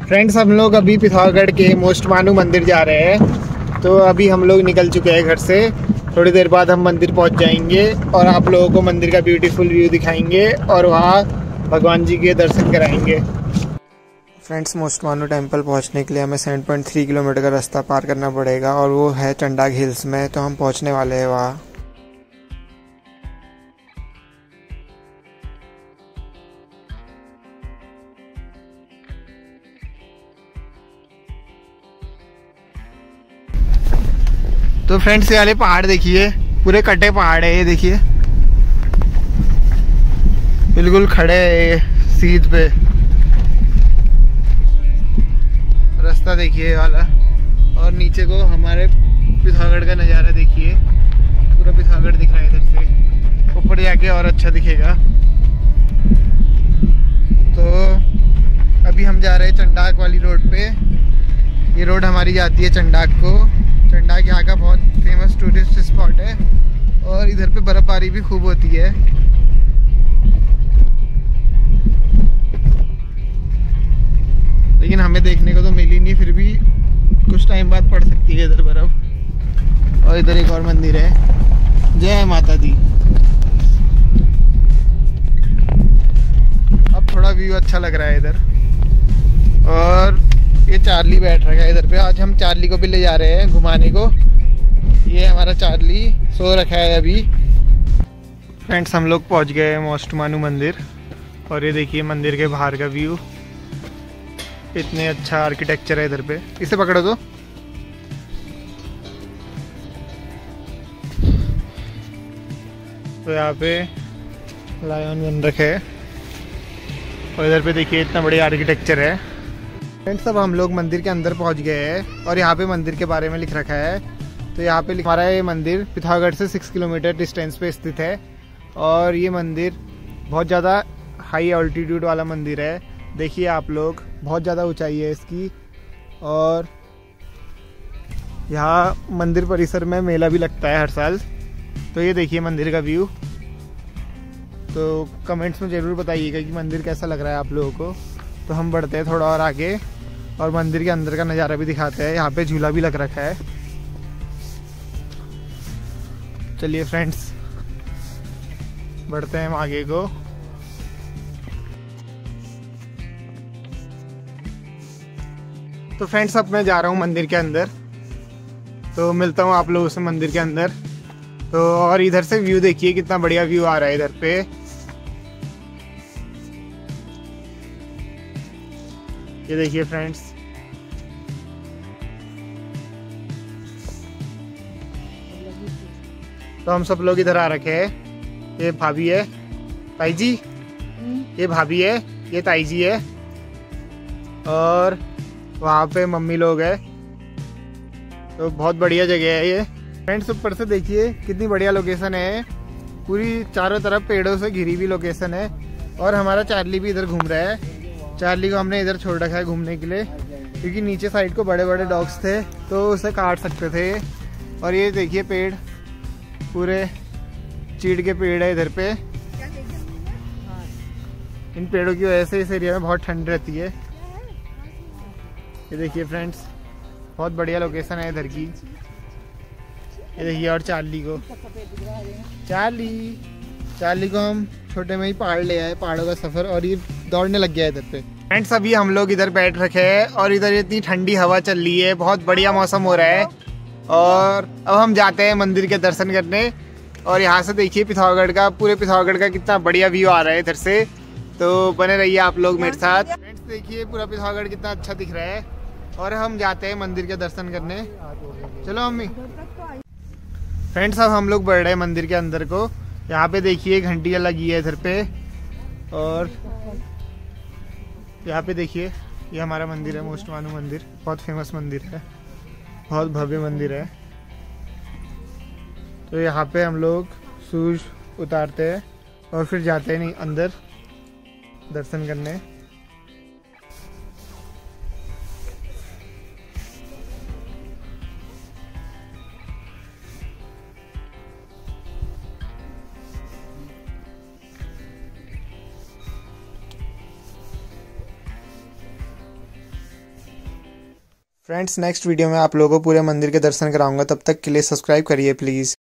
Friends, हम लोग अभी पिथौरागढ़ के मोस्ट मानू मंदिर जा रहे हैं। तो अभी हम लोग निकल चुके हैं घर से। थोड़ी देर बाद हम मंदिर पहुंच जाएंगे और आप लोगों को मंदिर का ब्यूटीफुल व्यू दिखाएंगे और वहां भगवान जी के दर्शन कराएंगे। फ्रेंड्स, मोस्ट मानू टेम्पल पहुंचने के लिए हमें 7.3 किलोमीटर का रास्ता पार करना पड़ेगा और वो है चंडाक हिल्स में। तो हम पहुंचने वाले हैं वहाँ। तो फ्रेंड्स, ये वाले पहाड़ देखिए, पूरे कटे पहाड़ है। ये देखिए बिल्कुल खड़े है सीध पे। रास्ता देखिए ये वाला, और नीचे को हमारे पिथौरागढ़ का नज़ारा देखिए। पूरा पिथौरागढ़ दिख रहा है इधर से। ऊपर जाके और अच्छा दिखेगा। तो अभी हम जा रहे हैं चंडाक वाली रोड पे। ये रोड हमारी जाती है चंडाक को। चंडाक यहाँ का बहुत फेमस टूरिस्ट स्पॉट है और इधर पे बर्फबारी भी खूब होती है। लेकिन हमें देखने को तो मिली नहीं, फिर भी कुछ टाइम बाद पड़ सकती है इधर बर्फ। और इधर एक और मंदिर है। जय माता दी। अब थोड़ा व्यू अच्छा लग रहा है इधर। और ये चार्ली बैठ रखा है इधर पे। आज हम चार्ली को भी ले जा रहे हैं घुमाने को। ये हमारा चार्ली सो रखा है अभी। फ्रेंड्स, हम लोग पहुंच गए हैं मोस्ट मानू मंदिर। और ये देखिए मंदिर के बाहर का व्यू। इतने अच्छा आर्किटेक्चर है इधर पे। इसे पकड़ो तो यहाँ पे लायन बन रखे है। और इधर पे देखिए इतना बढ़िया आर्किटेक्चर है। फ्रेंड्स, अब हम लोग मंदिर के अंदर पहुंच गए हैं और यहाँ पे मंदिर के बारे में लिख रखा है। तो यहाँ पे हमारा ये मंदिर पिथौरागढ़ से 6 किलोमीटर डिस्टेंस पे स्थित है। और ये मंदिर बहुत ज़्यादा हाई ऑल्टीट्यूड वाला मंदिर है। देखिए आप लोग, बहुत ज़्यादा ऊंचाई है इसकी। और यहाँ मंदिर परिसर में मेला भी लगता है हर साल। तो ये देखिए मंदिर का व्यू। तो कमेंट्स में ज़रूर बताइएगा कि मंदिर कैसा लग रहा है आप लोगों को। तो हम बढ़ते हैं थोड़ा और आगे और मंदिर के अंदर का नज़ारा भी दिखाते हैं। यहाँ पे झूला भी लग रखा है। चलिए फ्रेंड्स, बढ़ते हैं हम आगे को। तो फ्रेंड्स, अब मैं जा रहा हूँ मंदिर के अंदर। तो मिलता हूँ आप लोगों से मंदिर के अंदर। तो और इधर से व्यू देखिए, कितना बढ़िया व्यू आ रहा है इधर पे। ये देखिए फ्रेंड्स, तो हम सब लोग इधर आ रखे हैं। ये भाभी है, ताई जी। ये भाभी है, ये ताई जी है। और वहाँ पे मम्मी लोग है। तो बहुत बढ़िया जगह है ये। फ्रेंड्स, ऊपर से देखिए कितनी बढ़िया लोकेशन है। पूरी चारों तरफ पेड़ों से घिरी हुई लोकेशन है। और हमारा चार्ली भी इधर घूम रहा है। चार्ली को हमने इधर छोड़ रखा है घूमने के लिए, क्योंकि नीचे साइड को बड़े बड़े डॉग्स थे तो उसे काट सकते थे। और ये देखिए पेड़, पूरे चीड़ के पेड़ है इधर पे। इन पेड़ों की वजह से इस एरिया में बहुत ठंड रहती है। ये देखिए फ्रेंड्स, बहुत बढ़िया लोकेशन है इधर की। ये देखिए, और चार्ली को हम छोटे में ही पहाड़ ले आए, पहाड़ों का सफर। और ये दौड़ने लग गया इधर पे। फ्रेंड्स, अभी हम लोग इधर बैठ रखे हैं और इधर इतनी ठंडी हवा चल रही है, बहुत बढ़िया मौसम हो रहा है। और अब हम जाते हैं मंदिर के दर्शन करने। और यहाँ से देखिए पिथौरागढ़ का, पूरे पिथौरागढ़ का कितना बढ़िया व्यू आ रहा है इधर से। तो बने रहिए आप लोग मेरे साथ। फ्रेंड्स, देखिए पूरा पिथौरागढ़ कितना अच्छा दिख रहा है। और हम जाते हैं मंदिर के दर्शन करने। चलो मम्मी। फ्रेंड्स, अब हम लोग बढ़ रहे हैं मंदिर के अंदर को। यहाँ पे देखिए घंटियाँ लगी है इधर पे। और यहाँ पे देखिए, ये हमारा मंदिर है मोस्ट मानू मंदिर। बहुत फेमस मंदिर है, बहुत भव्य मंदिर है। तो यहाँ पे हम लोग सूरज उतारते हैं और फिर जाते हैं नहीं अंदर दर्शन करने। फ्रेंड्स नेक्स्ट वीडियो में आप लोगों को पूरे मंदिर के दर्शन कराऊंगा, तब तक के लिए सब्सक्राइब करिए प्लीज़।